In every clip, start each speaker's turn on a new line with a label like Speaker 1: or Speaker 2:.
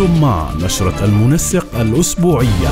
Speaker 1: أنتم مع نشرة المنسق الأسبوعية.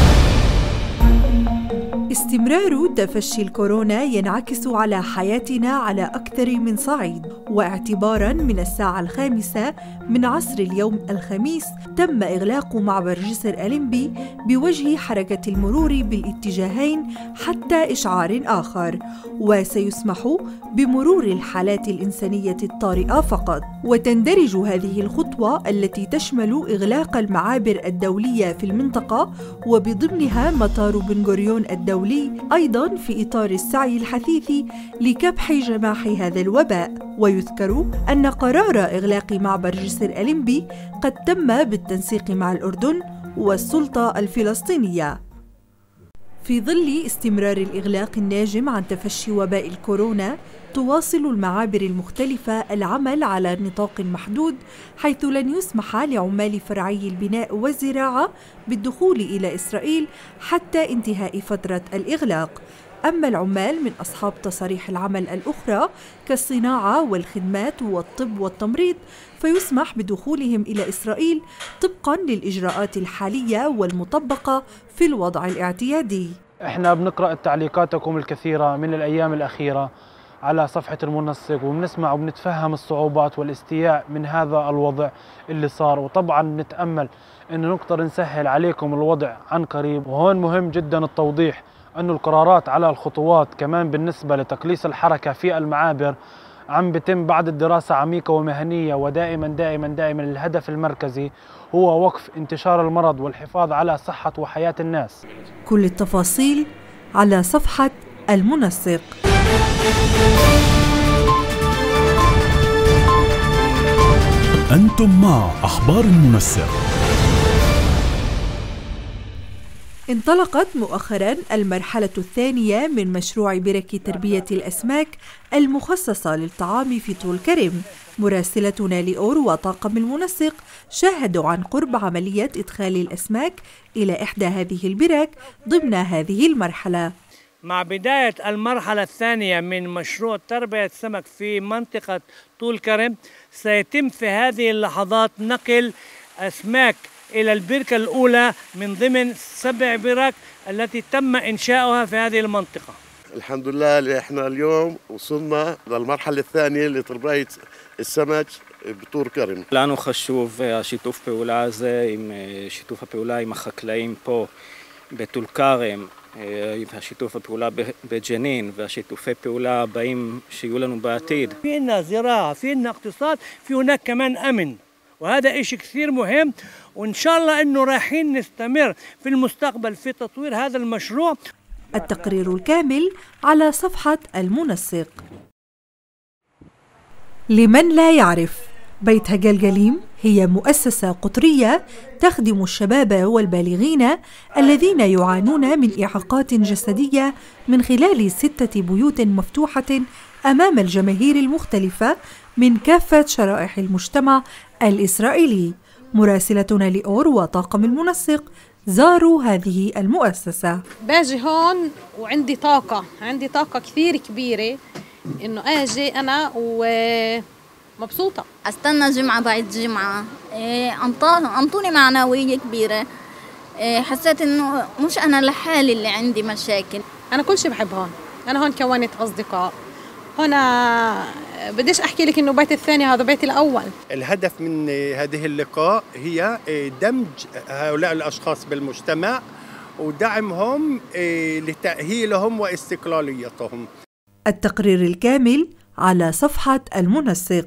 Speaker 2: استمرار تفشي الكورونا ينعكس على حياتنا على أكثر من صعيد، واعتباراً من الساعة 5 من عصر اليوم الخميس تم إغلاق معبر جسر أليمبي بوجه حركة المرور بالاتجاهين حتى إشعار آخر، وسيسمح بمرور الحالات الإنسانية الطارئة فقط. وتندرج هذه الخطوة التي تشمل إغلاق المعابر الدولية في المنطقة وبضمنها مطار بن غوريون الدولي أيضاً في إطار السعي الحثيث لكبح جماح هذا الوباء. ويذكر أن قرار إغلاق معبر جسر أليمبي قد تم بالتنسيق مع الأردن والسلطة الفلسطينية. في ظل استمرار الإغلاق الناجم عن تفشي وباء الكورونا، تواصل المعابر المختلفة العمل على نطاق محدود، حيث لن يسمح لعمال فرعي البناء والزراعة بالدخول إلى إسرائيل حتى انتهاء فترة الإغلاق. أما العمال من أصحاب تصاريح العمل الأخرى كالصناعة والخدمات والطب والتمريض فيسمح بدخولهم إلى إسرائيل طبقاً للإجراءات الحالية والمطبقة في الوضع الاعتيادي.
Speaker 3: احنا بنقرأ تعليقاتكم الكثيرة من الأيام الأخيرة على صفحة المنسق، وبنسمع وبنتفهم الصعوبات والاستياء من هذا الوضع اللي صار، وطبعا نتأمل أنه نقدر نسهل عليكم الوضع عن قريب. وهون مهم جدا التوضيح أنه القرارات على الخطوات كمان بالنسبة لتقليص الحركة في المعابر عم بتم بعد الدراسة عميقة ومهنية، ودائما دائما دائما الهدف المركزي هو وقف انتشار المرض والحفاظ على صحة وحياة الناس.
Speaker 2: كل التفاصيل على صفحة المنسق.
Speaker 1: أنتم مع أخبار المنسق.
Speaker 2: انطلقت مؤخراً المرحلة الثانية من مشروع برك تربية الأسماك المخصصة للطعام في طول كرم. مراسلتنا لأور وطاقم المنسق شاهدوا عن قرب عملية إدخال الأسماك إلى إحدى هذه البرك ضمن هذه المرحلة.
Speaker 4: مع بداية المرحلة الثانية من مشروع تربية السمك في منطقة طول كرم، سيتم في هذه اللحظات نقل أسماك إلى البركة الأولى من ضمن 7 برك التي تم إنشاؤها في هذه المنطقة.
Speaker 5: الحمد لله احنا اليوم وصلنا ללמרחלה الثانية לתרבית السمك בטול כרם.
Speaker 6: לנו חשוב השיתוף פעולה הזה עם שיתוף הפעולה עם החקלאים פה בטול כרם, והשיתוף הפעולה בג'נין והשיתופי פעולה הבאים שיהיו לנו בעתיד.
Speaker 4: فينا زراعة، فينا اقتصاد، في هناك كمان أمن، وهذا إشي كثير مهم، وإن شاء الله إنه رايحين نستمر في المستقبل في تطوير هذا المشروع.
Speaker 2: التقرير الكامل على صفحة المنسق. لمن لا يعرف، بيت هجلجليم هي مؤسسة قطرية تخدم الشباب والبالغين الذين يعانون من إعاقات جسدية من خلال 6 بيوت مفتوحة أمام الجماهير المختلفة من كافة شرائح المجتمع الإسرائيلي. مراسلتنا لأور وطاقم المنسق زاروا هذه المؤسسة.
Speaker 7: باجي هون وعندي طاقة كثير كبيرة إنه أجي أنا ومبسوطة.
Speaker 8: أستنى جمعة بعد جمعة، أنطوني معنوية كبيرة. حسيت إنه مش أنا لحالي اللي عندي مشاكل.
Speaker 7: أنا كل شيء بحب هون. أنا هون كونت أصدقاء. هنا بديش أحكي لك إنه بيت الثاني هذا بيتي الأول.
Speaker 9: الهدف من هذه اللقاء هي دمج هؤلاء الأشخاص بالمجتمع ودعمهم لتأهيلهم واستقلاليتهم.
Speaker 2: التقرير الكامل على صفحة المنسق.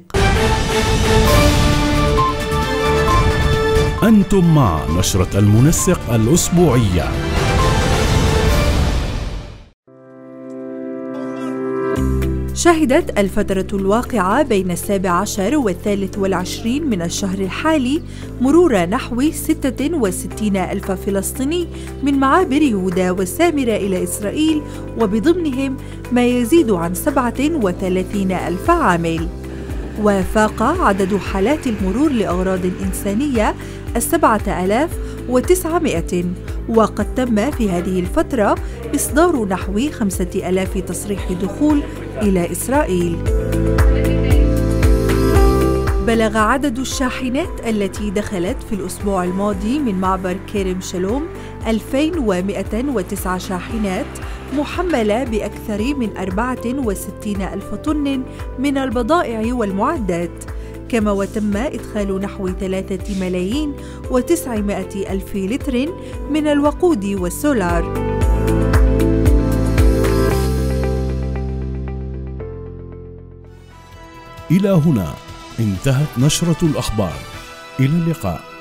Speaker 1: أنتم مع نشرة المنسق الأسبوعية.
Speaker 2: شهدت الفترة الواقعة بين 17 و23 من الشهر الحالي مرور نحو 66 ألف فلسطيني من معابر يهودا والسامرة إلى إسرائيل، وبضمنهم ما يزيد عن 37 ألف عامل. وفاق عدد حالات المرور لأغراض إنسانية 7900، وقد تم في هذه الفترة إصدار نحو 5000 تصريح دخول إلى إسرائيل. بلغ عدد الشاحنات التي دخلت في الأسبوع الماضي من معبر كرم شلوم 2109 شاحنات محملة بأكثر من 64 ألف طن من البضائع والمعدات، كما وتم إدخال نحو 3,900,000 لتر من الوقود والسولار.
Speaker 1: إلى هنا انتهت نشرة الأخبار، إلى اللقاء.